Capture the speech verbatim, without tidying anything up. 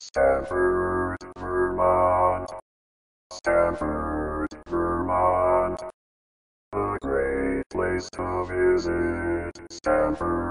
Stamford, Vermont. Stamford, Vermont. A great place to visit. Stamford.